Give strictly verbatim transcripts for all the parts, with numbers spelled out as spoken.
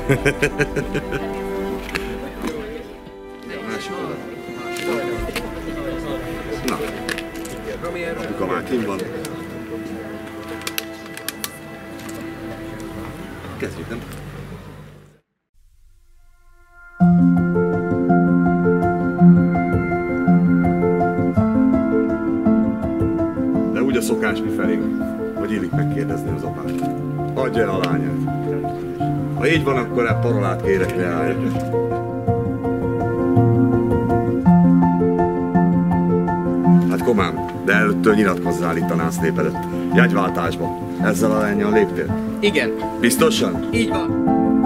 Na, apuka már kint van. Kezdjük, nem? De úgy a szokás mi felénk, hogy illik megkérdezni az apát. Adja el a lányát. Ha így van, akkor a parolát kérek, leállja. Hát komám, de előttől nyilatkozzál itt a nász nép előtt. Jegyváltásba. Ezzel a lánnyal léptél? Igen. Biztosan? Így van.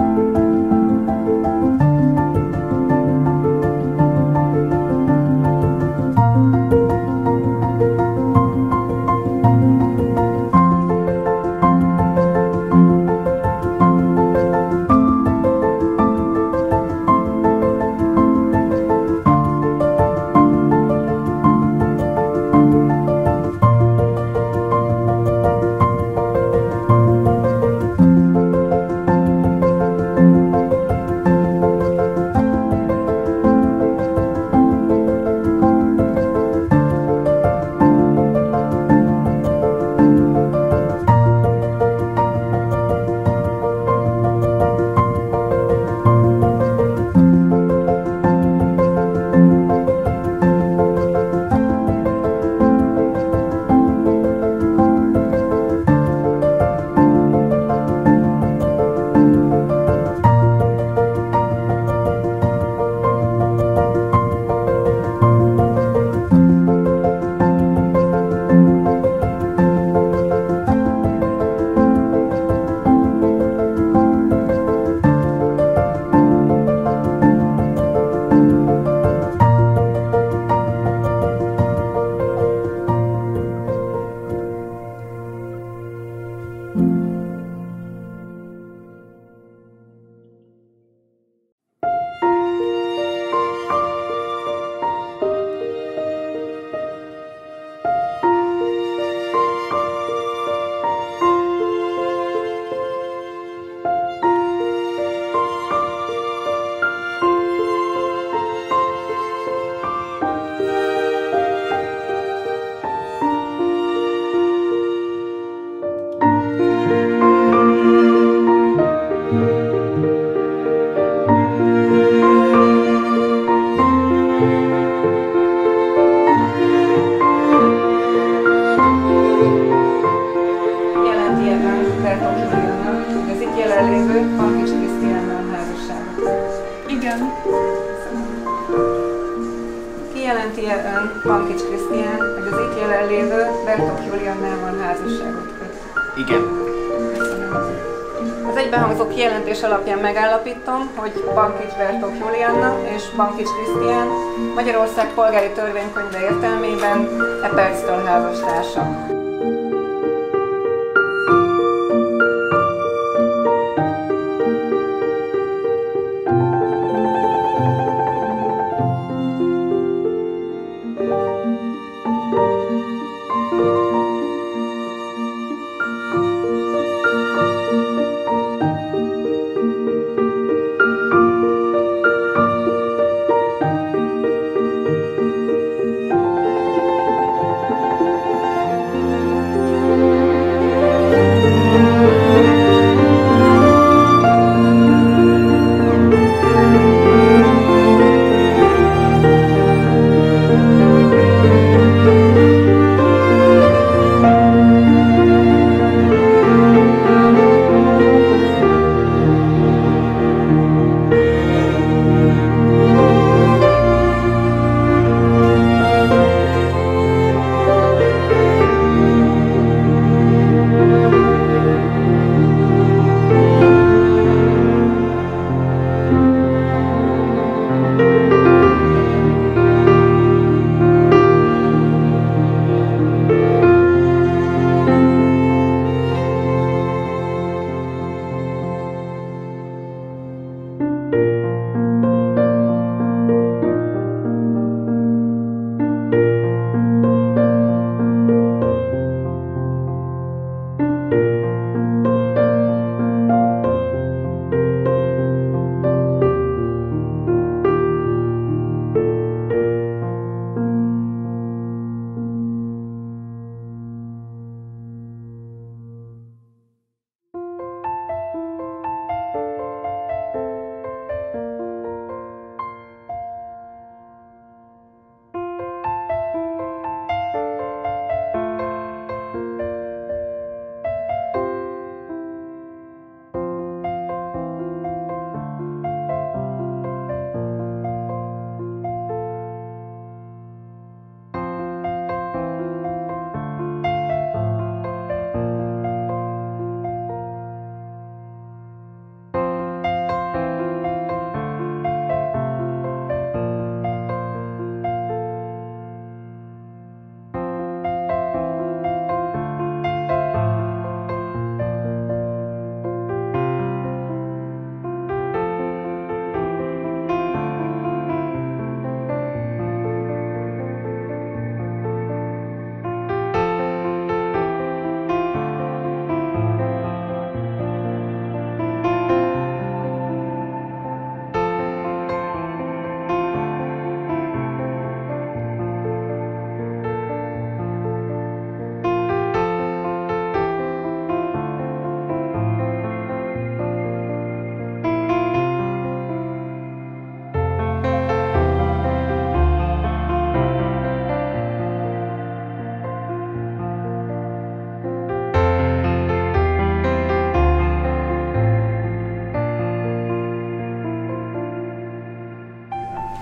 Kijelenti-e ön, Pankics Krisztián, hogy az itt jelenlévő Bertók Juliannál van házasságot köt? Igen. Köszönöm. Az egybehangzó kijelentés alapján megállapítom, hogy Pankics Bertók Julianna és Pankics Krisztián Magyarország polgári törvénykönyve értelmében e perctől házastársak.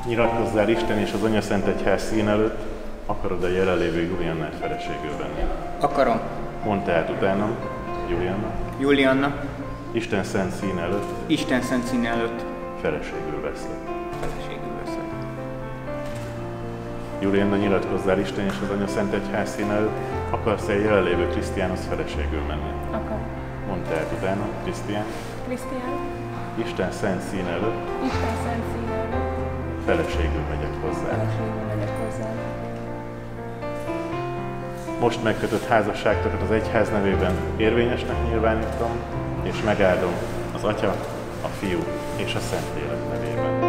Nyilatkozzál Isten és az Anyaszent Egyház szín előtt, akarod a jelenlévő Juliannát feleségül venni? Akarom. Mondd tehát utánam, Julianna. Julianna. Isten szent szín előtt. Isten szent szín előtt. Feleségül veszlek. Feleségül veszlek. Julianna, nyilatkozzál Isten és az Anyaszent Egyház szín előtt, akarsz-e a jelenlévő Krisztiánhoz feleségül menni? Akarom. Mondd tehát utána, Krisztián. Krisztián. Isten szent szín előtt. Isten szent szín előtt. Feleségül megyek hozzá. Feleségül megyek hozzá. Most megkötött házasságtokat az egyház nevében érvényesnek nyilvánítom, és megáldom az Atya, a Fiú és a Szentlélek nevében.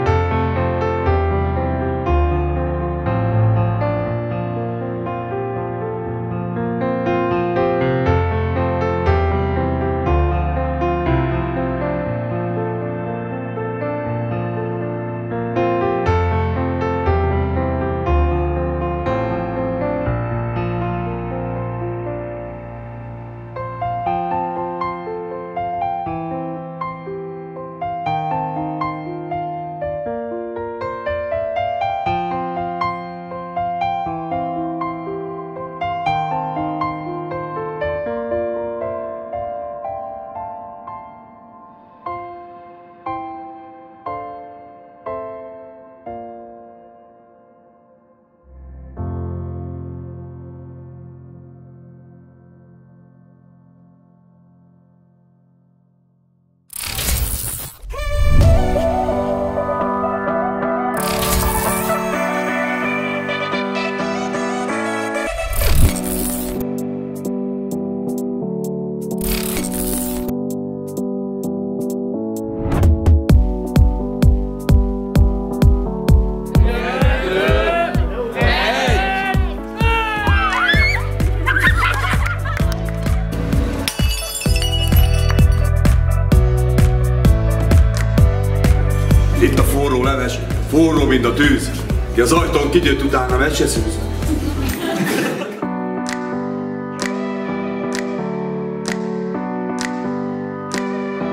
Itt a forró leves, forró, mint a tűz. Ki az ajtón kigyőtt utána, meg se szűz.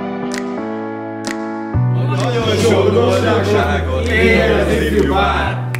Nagyon sok boldogságot érez ifjú pár!